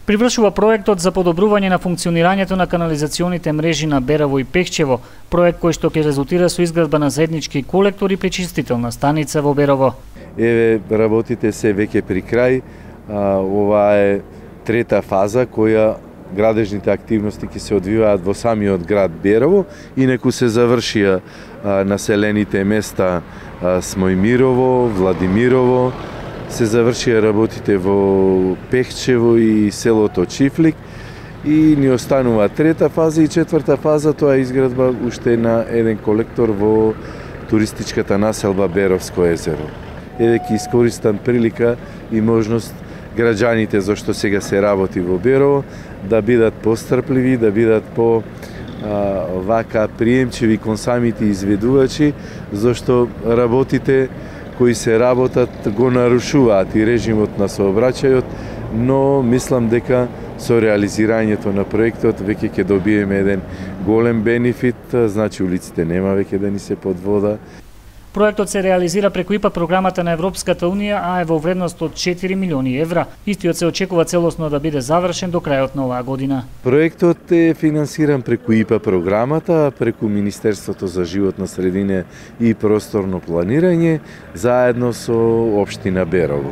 Привршува проектот за подобрување на функционирањето на канализационите мрежи на Берово и Пехчево, проект кој што ќе резултира со изградба на заеднички колектор и пречистителна станица во Берово. Еве, работите се веќе при крај. Ова е трета фаза која градежните активности ќе се одвиваат во самиот град Берово, инаку се завршија населените места Смојмирово, Владимирово, се завршија работите во Пехчево и селото Чифлик и ни останува трета фаза и четврта фаза, тоа е изградба уште на еден колектор во туристичката населба Беровско езеро. Еве ќе искористам прилика и можност граѓаните зашто сега се работи во Берово да бидат пострпливи, да бидат по вака приемчиви кон самите изведувачи, зашто работите кои се работат го нарушуваат и режимот на сообраќајот, но мислам дека со реализирањето на проектот веќе ќе добиеме еден голем бенефит, значи улиците нема веќе да ни се под вода. Проектот се реализира преку ИПА програмата на Европската Унија, а е во вредност од 4 милиони евра. Истиот се очекува целосно да биде завршен до крајот на оваа година. Проектот е финансиран преку ИПА програмата, преку Министерството за животна средина и просторно планирање, заедно со општина Берово.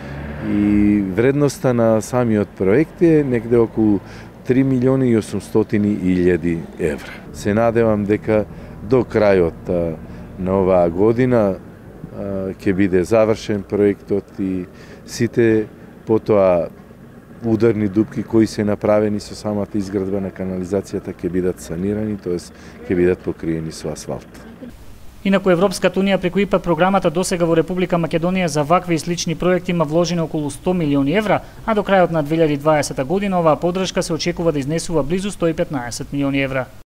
И вредноста на самиот проект е некаде околу 3 милиони и 800 илјади евра. Се надевам дека до крајот на оваа година ќе биде завршен проектот и сите потоа ударни дупки кои се направени со самата изградба на канализацијата ќе бидат санирани, тоест ќе бидат покриени со асфалт. Инаку Европската Унија преку ИПА програмата досега во Република Македонија за вакви и слични проекти има вложено околу 100 милиони евра, а до крајот на 2020 година оваа поддршка се очекува да изнесува близу 115 милиони евра.